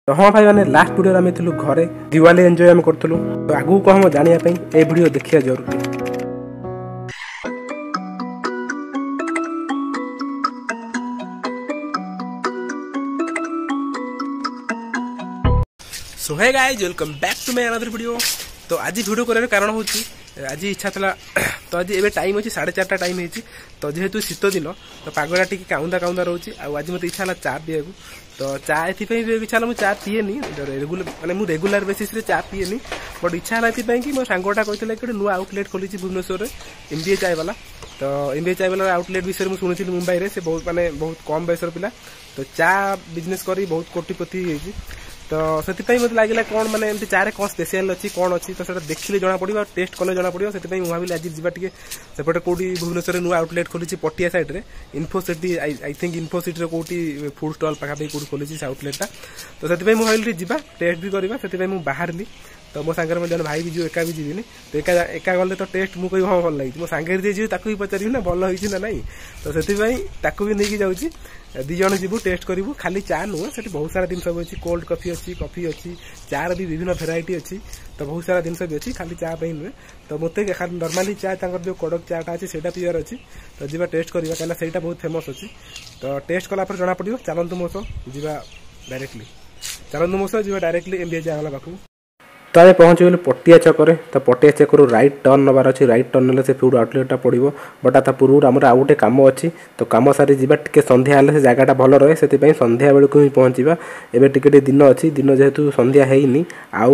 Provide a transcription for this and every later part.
तो हाँ भाई मैंने लास्ट वीडियो आम थी घरे दिवाली एंजॉय आम करूँ। तो आगू कह जानापी ए वीडियो देखिए जरूरी। So hey guys welcome back to my another video. तो आज वीडियो करार कारण हूँ आज इच्छा था तो आज एवं टाइम अच्छी 4:30 टाइम होती। तो जेहेतु शीत दिन तो पागटा टी काउंदा काउंदा रोचे आज मत इच्छा चा पीवा। तो चा ये इच्छा मुझे चा पीएनि रेगुलर मैंने मुझे रेगुलर बेसिस रे चा पीएनि बट इच्छा है कि मो सांगटा कहते कि नुआ आउटलेट खोली भुवनेश्वर एमबीए चाय वाला। तो एमबीए चाय वाला आउटलेट विषय में शुणी मुंबई में से बहुत माने बहुत कम बयसर पिला तो चा बिजनेस करी बहुत कोटिपति होती। तो से मत लगे कौन मैंने चारे कौन स्पेशल अच्छी कौन अच्छी तो देखिले जना पड़ो टेस्ट कले जना पड़ो। से भाविली आज जीवा टे सेपटे कौटी भुवनेश्वर नुआ आउटलेट खोली पटिया साइड रे इन्फोसिटी आई थिंक इन्फोसिटी कौटी फूड स्टॉल पाखापाखि कौटी खोली से आउटलेटा। तो से भाविली जा टेस्ट भी करवा से बाहर तो मो सांगे जन भाई भी जो एका भी जीविनी तो एका गले तो टेस्ट मुझे हाँ भल लगी मो सांगे जी भी पचारि ना भल होती ना नहीं। तो से नहीं नहीं जाऊँगी दी जन जीवु टेस्ट करूँ खाली चा नुह से बहुत सारा जिन सब अच्छी कोल्ड कॉफी अच्छी चार भी विभिन्न भेराइटी अच्छी। तो बहुत सारा जिन भी अच्छी खाली चा नुहे। तो मत नॉर्मली चा जो कड़क चाटा अच्छी से पीवार अच्छी तो जी टेस्ट करवा कहीं से बहुत फेमस अच्छी। तो टेस्ट कला जना पड़ो चलतु मो सह जा डायरेक्टली चलतु मो सह जा डायरेक्टली एमबीए चाय वाला पाखु। तो आम पहुँच गए पटिया छक। तो पटिया छकू राइट टर्न नबार अच्छी राइट टर्न ना से फूड आउटलेटा पड़ो बट ता पूर्व आम आउ गोटे कम अच्छी। तो कम सारी जा टे संध्या हेल्ले से जगटा भल रहे से संध्या बेलू ही पहुँचा एवं टे दिन अच्छी दिन जेहेतु संध्या है आउ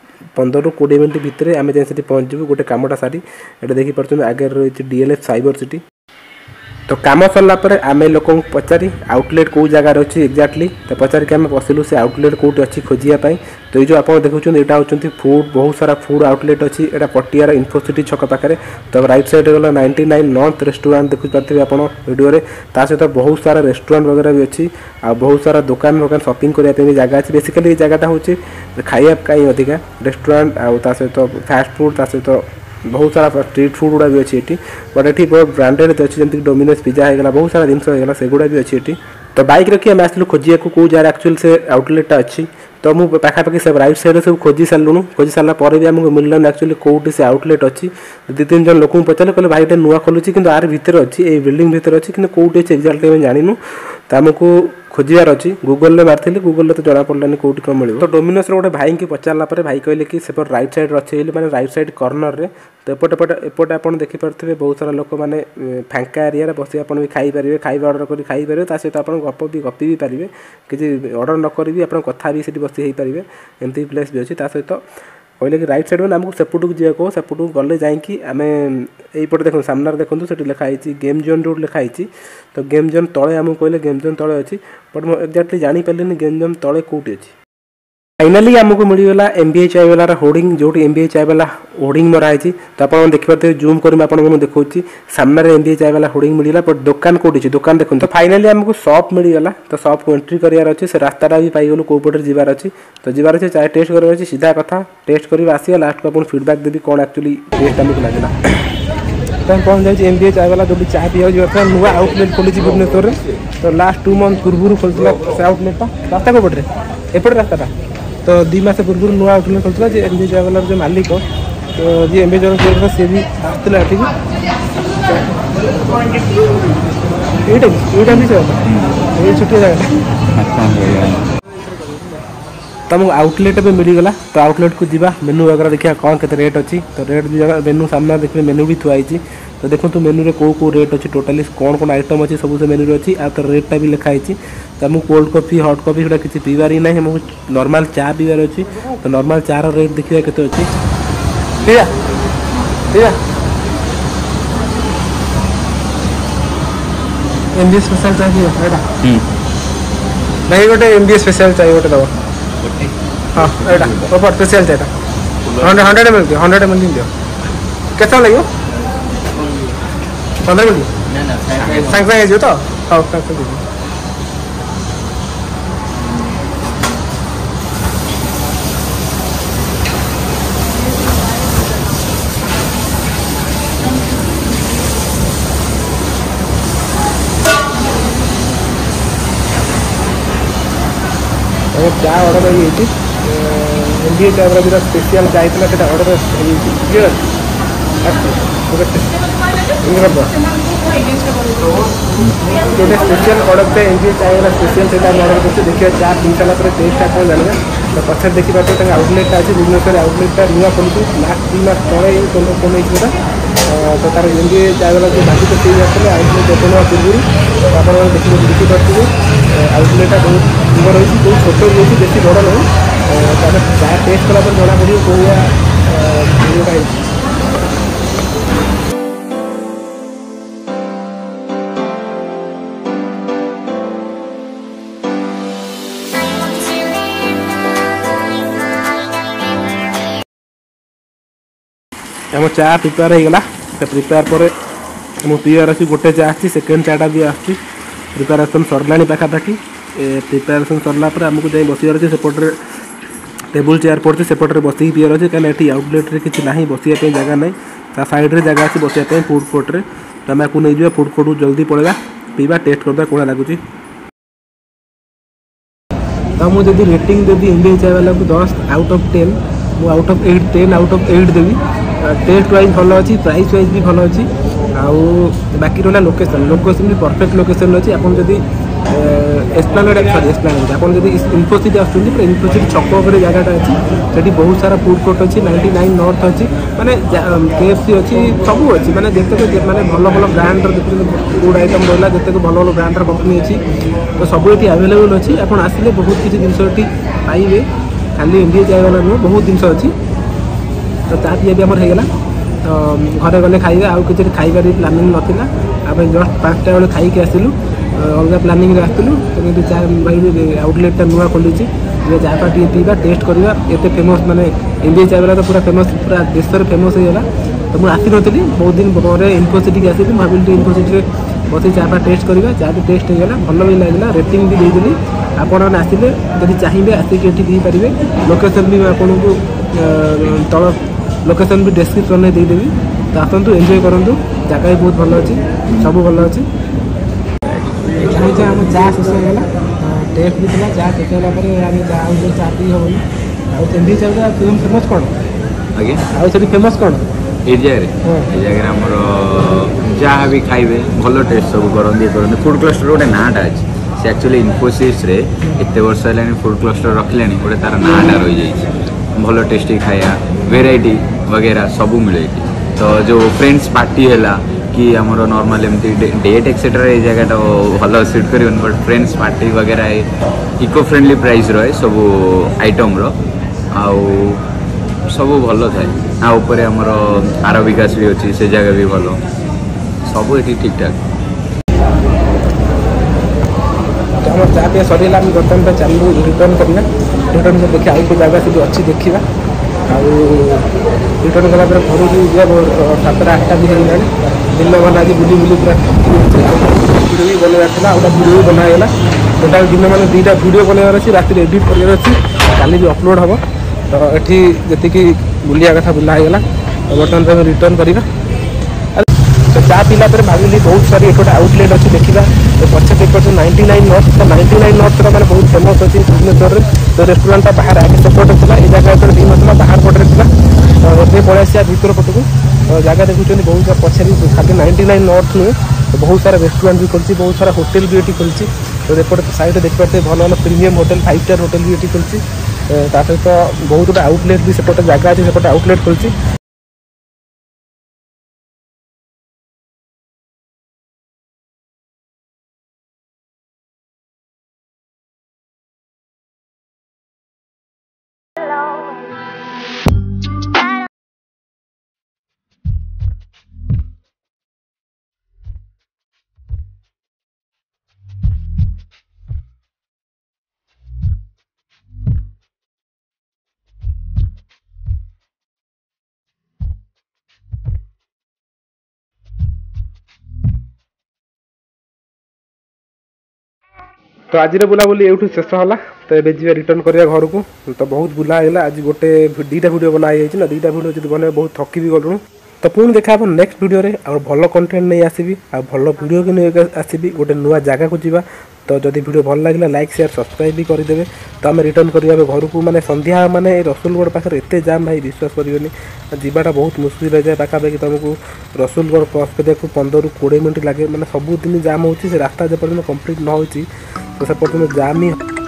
15-20 मिनट भितर आम जाए पहुँचू गोटे कमटा सारी ये देखिए आगे रही डीएलएफ साइबर सिटी। तो कम सरला आम लोक पचारि आउटलेट कौ जगार अच्छी एक्जाक्टली तो पचारिक आम पशिलु से आउटलेट कौटी अच्छी खोजापी। तो ये जो आप देखुं यहाँ हूँ फूड बहुत सारा फूड आउटलेट अच्छी एटा पटियार इन्फोसिटी छक पाखे। तो राइट साइड गला 99 नॉर्थ रेस्टोरेंट देखी पारे आप वीडियो सहित बहुत सारा रेस्टोरेंट वगैरह भी अच्छी आ बहुत सारा दुकान वोकान शॉपिंग करने भी जगह अच्छी। बेसिकली ये जगटा हूँ खाइबा कहीं अधिका रेस्टोरेंट आ सहित फास्ट फूड सहित बहुत सारा स्ट्रीट फूड गुड़ा भी अच्छी ये बट ये बहुत ब्रांडेड अच्छी जमीन डोमिनोज पिज्जा होगा बहुत सारा जिन होगा से गुड़ा भी अच्छी ये। तो बाइक रखी आम आसलु खोजिया कौ जगह एक्चुअली से आउटलेटा अच्छी। तो मुझे पाखापाखि सब राइट साइड सब खोजी सारूँ खोजी सारापर भी आमको मिललानी एक्चुअली कौटी से आउटलेट अच्छी। 2-3 जन लोक पचारे कहले भाई ये नुआ खोलुची कि आर भितर अच्छी ये बिल्डिंग भितर अच्छी कि कौटी अच्छी एक्जाक्टली आम जानू। तो आमको खोजार अच्छी गूगल मारी गूगल तो जना पड़ानी कौटी कौन मिले। तो डोमिनोज रोड भाई की पचारा भाई कहले कि सेपट राइट साइड अच्छे मैंने राइट साइड कर्नर रे। तो एपटे आप देखिपे बहुत सारा लोक मैंने फांका एरिया बस आप खाईपारे खाଇବା अर्डर कर खाईपारे सहित आप गप भी गपी भी पारे किसी अर्डर नक भी आप कथा भी से बस पारे एमती प्लेस भी अच्छी। सहित कहले कि राइट साइड में आमको सेपटू जा सेपटू गले जाकि आम यपटे देखो सामने देखो से लिखाई गेम जोन रोड लिखाई। तो गेम जोन तले आमको कहले गेम जोन तले अच्छी बट मुझे एक्जाक्टली जापारे गेम जोन तले कौटी अच्छी। फाइनाली आमको मिलगला एमबीए चाय वाला होर्डिंग जो एमबीए चाय वाला होर्डिंग मराई। तो आप देखिए जूम कर मुझे देखा सामने एमबीए चाय वाला होर्डिंग मिलला बट दुकान कौटी दुकान देखो। तो फाइनाली आमको शॉप मिलगला। तो शॉप को एंट्री करार अच्छे से रास्ताटा भी पाइगलु कौ पटे जीवार अच्छी। तो जीवार अच्छे चाय टेस्ट करार अच्छी सीधा कथा टेस्ट कर आसिया लास्ट को आप फीडबैक देवी कौन एक्चुअली टेस्ट आमको लगेगा। तो पहुँच जाए एमबीए चाय वाला जो चाय पीवा नुआ आउटलेट खोली भुवनेश्वर। तो लास्ट 2 मंथ पूर्व खोलता से आउटलेटा रास्ता को पटे एपटे रास्ताटा। तो 2 मास पूर्व नुआ आउटलेट खोलता जे एमबीए चाय वाला जो मालिक तो जी एमबीए चाय खोलता सी भी आसला ये भी छोटिया जगह तुमको आउटलेट भी मिलगला। तो आउटलेट को जीवा मेनू वगैरह देखिए कौन के रेट अच्छी। तो रेट भी जगह मेनू सामने देखिए मेनू भी थुआई। तो देखो तो मेनू रे कौ रेट अच्छी टोटाली कौन कौन आइटम अच्छी सब से मेनू अच्छी आ तो रेटा भी लिखाई। तो आमको कोल्ड कॉफी हॉट कॉफी गुड़ा किसी पीबार ही ना आमको नॉर्मल चा पीबार अच्छी। तो नॉर्मल चार रेट देखिए केते अच्छी एमबीए स्पेशल चाहिए भाई गोटे एमबीए स्पेशल चाहिए गोटे दबा हाँ एटा स्पेशल चाहिए 100 ml दियो 100 ml दियो केतना लगे 15 मिनट सांग सांग जो तो हाँ सांग सांग चा चा ऑर्डर हो एनडीए चाय जो स्पेशल चाय था से ऑर्डर क्लियर गोटे स्पेशल ऑर्डर पे एनडीए चाय वाला स्पेशल से ऑर्डर करते देखिए चा पी सारा टेस्ट आप जानवे तो पछे देखिए आउटलेटा अच्छे भुवनेश्वर आउटलेटा नुआ खोलू लास्ट 2 मास तले कौन होता तो तार एनडीए चाय वाला जो बाकी तो पी आसते आउटलेट ओपन हवा पूर्व तो आप देखिए आउटलेटा बहुत सुंदर होती बहुत छोट रही बेसी बड़ नहीं चाय टेस्ट कला जना पड़ो कौन आम चा प्रिपेयर होगा प्रिपेयर पर पीआर अच्छी गोटे चा अच्छी सेकेंड चाटा भी आसी प्रिपेरेसन सरला पाखापाखि प्रिपेरेसन सरला आमको जाए बसार अच्छे सेपटे टेबुल चेयर पड़े सेपटे बसिक पीआर अच्छे कहीं आउटलेट्रे किसी ना बसाई जगह ना ता सैड्रे जगह अच्छी बसाई फुड कोर्टे तो आम आपको नहीं फुड कोर्ट जल्दी पड़ेगा पीवा टेस्ट करदा कौन लगुच तो मुझे रेटिंग देवी एनडीए चाय वाला को 10 आउट ऑफ 10 मु आउट ऑफ 8 10 आउट ऑफ 8 देवी टेस्ट वाइज भल अच्छी प्राइस वाइज भी भल अच्छी आउ बाकी रहा लोकेशन भी परफेक्ट लोकेशन अच्छी आपन जदि एस्प्लानेड सॉरी एस्प्लानेड आपन जदि इन्फोसिटी आसुଛନ୍ତି पूरा इन्फोसिटी छक ऊपर जगहटा अच्छी सेठी बहुत सारा फूड कोर्ट अच्छी 99 नॉर्थ अच्छी माने केएफसी अच्छी सब अच्छी माने देखते माने भल भल ब्रांड फूड आइटम रहा जिते भल भल ब्रांड कंपनी अच्छी तो सब ये अवेलेबल अच्छी आपन आसिले बहुत किसी जिनस पाइबे खाली एनडीए चाय वाला नुह बहुत जिनस अच्छी तो चा पीया भी आमर होगा तो घरे गले खाइबे आउ किसी खाइबार प्लानिंग नाला आप जस्ट 5टा बेले खाइक आसलु अलग प्लानिंग आसलु तो चा भाई आउटलेटा नुआ खोली चाय पा पीवा टेस्ट करवा एत फेमस माने एनडीए चाय वाला तो पूरा फेमस पूरा देश में फेमस होगा तो मुझे आसी नी बहुत दिन पर इन्फोसिटी आसली भाविली इन्फोसिटी बस चाय पा टेस्ट करवा चा भी टेस्ट होगा भल भी लगे रेटिंग भी देदेली आपने आसिले जब चाहिए आसिक ये पी पारे लोकेशन भी आपन को तल लोकेशन भी डिस्क्रिप्शन में देदेवी तो आसतु एंजॉय करूँ जगह भी बहुत भल अच्छी सब भल अच्छी आम चा शेष होगा टेस्ट भी था चा शेष होगा चा पी हेनी आंडी चाय फेमस कौन आगे आगे फेमस कौन ये जगह आमर जहाँ भी खाइबे भल टेस्ट सब करते फूड क्लस्टर गोटे नाटा अच्छे से एक्चुअली इन्फोसिस रे एत वर्ष है फूड क्लस्टर रखिले गोटे तार नाटा रही जाइए भल टेस्टी खाया वेराइटी वगैरह सब मिले तो जो फ्रेंड्स पार्टी है कि आमर नॉर्मल एमती डेट एक्सेट्रा ये जगह भल सीट कर बट फ्रेंड्स पार्टी वगैरह इको फ्रेंडली प्राइस रहे सब आइटम आउ सब भल थाए आपर आमर आर विकास भी अच्छी से जगह भी भल सब ये ठीक ठाक आम चा पी सर बर्तमान चलू रिटर्न करना रिटर्न कर देखिए आउ जगह से अच्छी देखा आउ रिटर्न कला घर को 7टा 8टा भी होगा दिन मान आज बुली बुली पूरा भिडियो भी बनवार था भिडियो भी बनागला टोटाल दिन मान 2टा भिडियो बनवार अच्छी राति एडिट कर काली भी अपलोड हम तो ये जी बुलिया कथा बुला होगा तो बर्तमान रिटर्न करवा तो चा पीला भाविली बहुत सारी एक आउटलेट अच्छी देखा तो पछे देख 99 नॉर्थ तो 99 नॉर्थ मैंने बहुत फेमस अच्छी भुवनेश्वर तो रेस्टोरेंटा बाहर आगे सेपटे था ये जगह दी ना बाहर पटे था तो ये पलि आसा भर पटक तो जगह देखुं बहुत पछे खाली 99 नॉर्थ नुहे तो बहुत सारा रेस्टोरेंट भी खोलती बहुत सारा होटेल भी ये खोलती तो एपटे साइड देखिए भल भल प्रीमियम होटेल 5 स्टार होटेल भी ये खोलती सहित बहुत गुड आउटलेट भी सेपटे जगह अच्छी सेपटे आउटलेट खोलती तो आज बुलाबुली ये शेष है तो ये जी रिटर्न करवा घर को तो बहुत बुला है आज गोटे 2टा वीडियो बनाई ना 2टा वीडियो जो बन बहुत थकी भी गलु तो पुणी देखा नेक्स्ट वीडियो रे और भल कंटेंट नहीं आसबि आ भल वीडियो के नहीं आसबि गोटे नुआ जगह को जीवा तो जदि वीडियो भल लगे लाइक शेयर सब्सक्राइब भी करदे। तो आम रिटर्न करवा घर को माने संध्या माने रसुलगढ़ पाखे एत जाम भाई विश्वास करेंगे जीवाटा बहुत मुस्किल हो जाए। पाखापाखि तुमको रसुलगढ़ क्रॉस करने को 15 ରୁ 20 मिनट लगे। मैंने सबुदिन जाम हो रास्ता जो पर्यटन कंप्लीट न हो तो से पर्यटन जाम ही